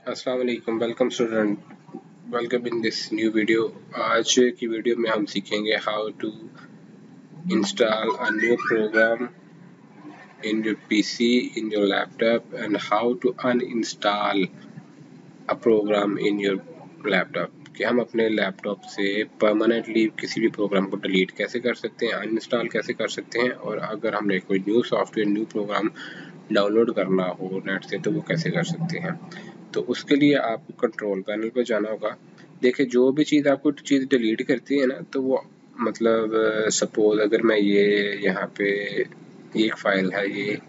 अस्सलाम वालेकुम। Welcome student, welcome in this new video. आज की वीडियो में हम सीखेंगे how to install a new program in your PC, in your laptop, and how to uninstall a program in your laptop. कि हम अपने लैपटॉप से परमानेंटली किसी भी प्रोग्राम को डिलीट कैसे कर सकते हैं, अनइंस्टॉल कैसे कर सकते हैं, और अगर हमने कोई new software, new program download करना हो नेट से तो वो कैसे कर सकते हैं। तो उसके लिए आपको कंट्रोल पैनल पर जाना होगा। देखिए, जो भी चीज़ आपको चीज़ डिलीट करती है ना, तो वो मतलब सपोज अगर मैं ये यहाँ पे एक फाइल है, ये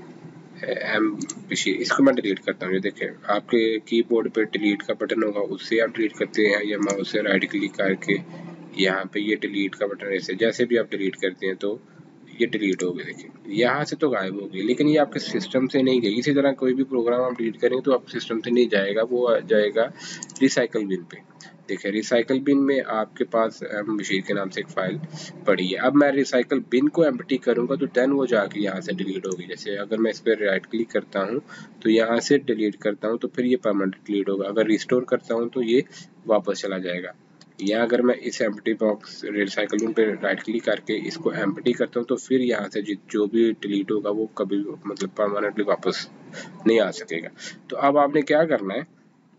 एम इसको मैं डिलीट करता हूँ। ये देखिए, आपके कीबोर्ड पे डिलीट का बटन होगा, उससे आप डिलीट करते हैं, या माउस से राइट क्लिक करके यहाँ पे ये डिलीट का बटन, ऐसे जैसे भी आप डिलीट करते हैं तो ये डिलीट हो गई। देखिए, यहाँ से तो गायब हो गई, लेकिन ये आपके सिस्टम से नहीं गई। इसी तरह कोई भी प्रोग्राम आप डिलीट करेंगे तो आप सिस्टम से नहीं जाएगा, वो आ जाएगा रिसाइकल बिन पे। देखिए, रिसाइकल बिन में आपके पास मशीन के नाम से एक फाइल पड़ी है। अब मैं रिसाइकल बिन को एम्प्टी करूंगा तो देन वो जाके यहाँ से डिलीट होगी। जैसे अगर मैं इस पर राइट क्लिक करता हूँ तो यहाँ से डिलीट करता हूँ तो फिर ये परमानेंट डिलीट होगा। अगर रिस्टोर करता हूँ तो ये वापस चला जाएगा। या अगर मैं इस एम्प्टी बॉक्स रिसाइकल बिन पे राइट क्लिक करके इसको एम्प्टी करता हूँ तो फिर यहाँ से जो भी डिलीट होगा वो कभी मतलब परमानेंटली वापस नहीं आ सकेगा। तो अब आपने क्या करना है,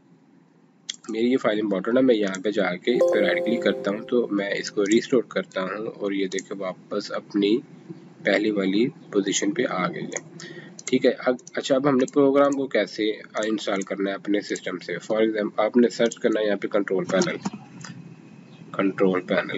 मेरी ये फाइल इंपॉर्टेंट है, मैं यहाँ पे जाके इस पर राइट क्लिक करता हूँ तो मैं इसको रिस्टोर करता हूँ और ये देखिए वापस अपनी पहली वाली पोजीशन पे आ गई है। ठीक है। अच्छा, अब हमने प्रोग्राम को कैसे इंस्टॉल करना है अपने सिस्टम से। फॉर एग्जाम्पल आपने सर्च करना है यहाँ पे कंट्रोल पैनल, कंट्रोल पैनल।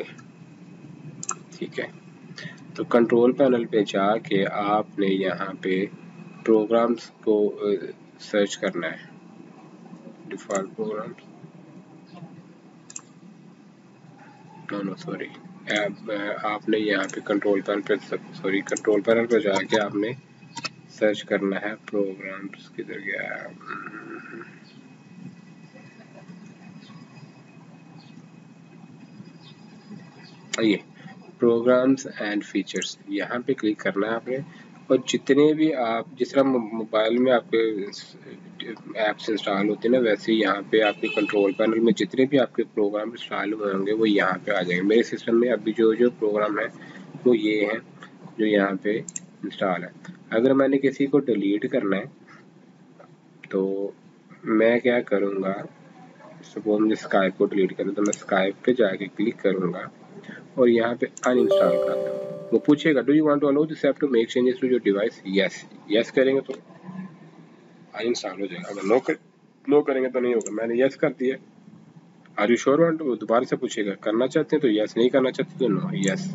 ठीक है, तो कंट्रोल पैनल पे जाके आपने यहाँ पे प्रोग्राम्स को सर्च करना है, डिफॉल्ट प्रोग्राम्स, नो सॉरी, आपने यहाँ पे कंट्रोल पैनल पे कंट्रोल पैनल पे जाके आपने सर्च करना है प्रोग्राम्स। किधर गया, ये प्रोग्राम्स एंड फीचर्स, यहाँ पे क्लिक करना है आपने। और जितने भी आप जिस तरह मोबाइल में आपके ऐप्स इंस्टॉल होते हैं ना, वैसे ही यहाँ पे आपके कंट्रोल पैनल में जितने भी आपके प्रोग्राम इंस्टॉल हुए होंगे वो यहाँ पे आ जाएंगे। मेरे सिस्टम में अभी जो जो प्रोग्राम है वो ये हैं जो यहाँ पे इंस्टॉल है। अगर मैंने किसी को डिलीट करना है तो मैं क्या करूँगा, सपोज मुझे स्काइप को डिलीट करना है तो मैं स्काइप पे जाके क्लिक करूँगा और यहाँ पे अनइंस्टॉल करता हूँ। वो पूछेगा do you want to allow this app to make changes to your device. Yes, yes करेंगे तो अनइंस्टॉल हो जाएगा। अगर नो करेंगे तो नहीं होगा। मैंने यस कर दिया। आर यू श्योर वांट, वो दोबारा से पूछेगा करना चाहते हैं तो यस, नहीं करना चाहते तो no. Yes,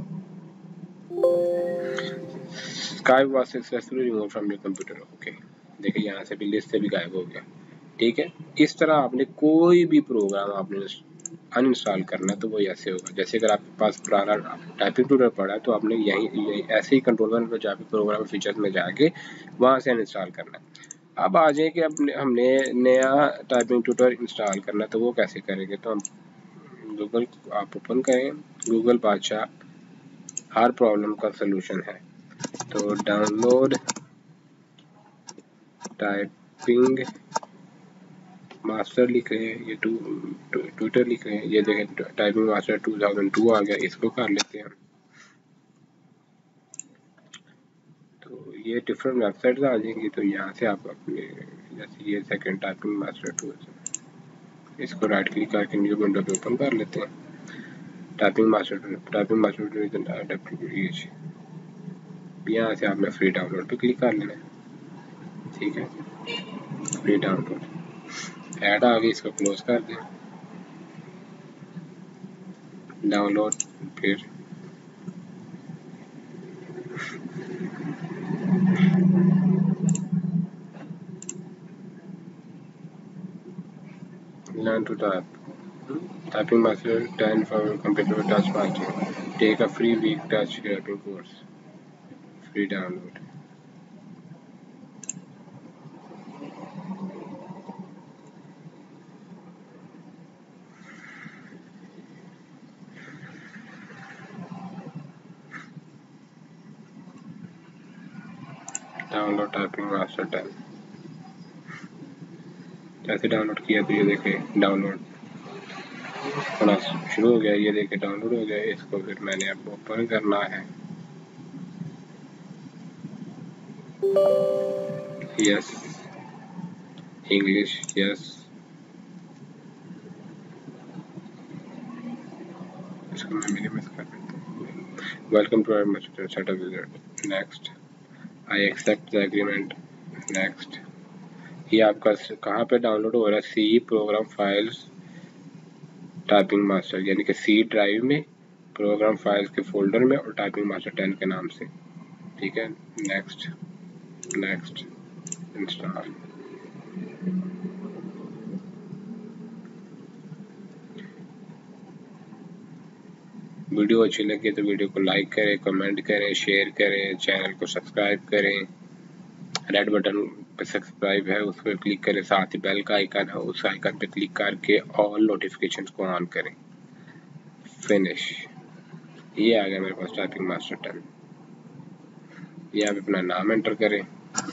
Skype was successfully remove from your computer. Okay, देखिए यहाँ से भी लिस्ट से भी गायब हो गया। ठीक है, इस तरह आपने कोई भी प्रोग्राम आपने अनइंस्टॉल करना है तो वो ऐसे होगा। जैसे अगर आपके पास पुराना टाइपिंग ट्यूटर पड़ा है तो आपने यही ऐसे ही कंट्रोल पैनल पर जाके प्रोग्राम फीचर्स में जाके वहाँ से अनइंस्टॉल करना है। अब आ जाए कि हमने नया टाइपिंग ट्यूटर इंस्टॉल करना है तो वो कैसे करेंगे। तो हम गूगल आप ओपन करें, गूगल बादशाह हर प्रॉब्लम का सलूशन है। तो डाउनलोड टाइपिंग मास्टर लिख रहे हैं, ये ट्विटर लिख रहे हैं, ये देखें टाइपिंग मास्टर 2002 आ गया, इसको कर लेते हैं। तो ये डिफरेंट वेबसाइट्स आ जाएंगी तो यहाँ से आप अपने, जैसे ये सेकंड टाइपिंग मास्टर 2, इसको राइट क्लिक करके न्यू विंडो पे ओपन कर लेते हैं। टाइपिंग मास्टर 2 यहाँ से आपने फ्री डाउनलोड पे क्लिक कर लेना है। ठीक है, फ्री डाउनलोड ऐड आ गई, इसको क्लोज कर दें। डाउनलोड फिर learn to type. Typing Master 10 for computer touch mastering. Take a free week touch typing course. Free download. Download Typing Master 10. ऐसे डाउनलोड किया तो ये देखें डाउनलोड होना शुरू हो गया, ये देखें डाउनलोड हो गया। इसको फिर मैंने अब ओपन करना है। यस, इंग्लिश यस, इसको मैं मिनिमाइज कर देता हूँ। Welcome to our setup wizard, next, I accept the agreement, next. ये आपका कहाँ पे डाउनलोड हो रहा है? C program files typing master, यानी कि सी ड्राइव में प्रोग्राम फाइल्स के फोल्डर में और टाइपिंग मास्टर 10 के नाम से। ठीक है, नेक्स्ट, नेक्स्ट, इंस्टॉल। वीडियो अच्छी लगी तो वीडियो को लाइक करें, कमेंट करें, शेयर करें, चैनल को सब्सक्राइब करें। रेड बटन पे सब्सक्राइब है उस पर क्लिक करें, साथ ही बेल का आइकन है उस आइकन पे क्लिक करके ऑल नोटिफिकेशंस को ऑन करें। फिनिश, ये आ गया मेरे पास टाइपिंग मास्टर 10। ये आप अपना नाम एंटर करें,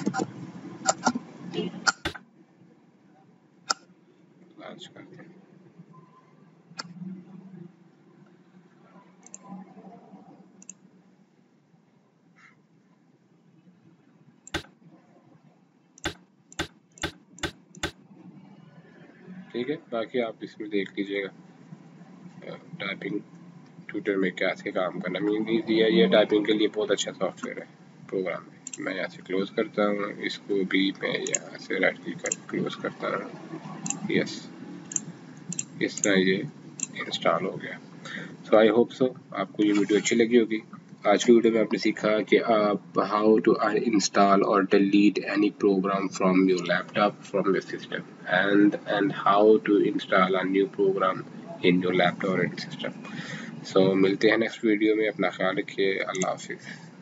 लॉन्च करते हैं। ठीक है, बाकी आप इसमें देख लीजिएगा टाइपिंग ट्यूटर में क्या से काम करना। मीन ईजी है, ये टाइपिंग के लिए बहुत अच्छा सॉफ्टवेयर है प्रोग्राम में। मैं यहाँ से क्लोज करता हूँ, इसको भी मैं यहाँ से राइट क्लिक कर क्लोज करता हूँ। यस, इस तरह ये इंस्टॉल हो गया। सो आई होप सो आपको ये वीडियो अच्छी लगी होगी। आज की वीडियो में आपने सीखा कि आप हाउ टू इंस्टॉल और delete any program from your laptop, from your system, and how to install a new program in your laptop और सिस्टम। सो मिलते हैं नेक्स्ट वीडियो में, अपना ख्याल रखिए, अल्लाह हाफिज़।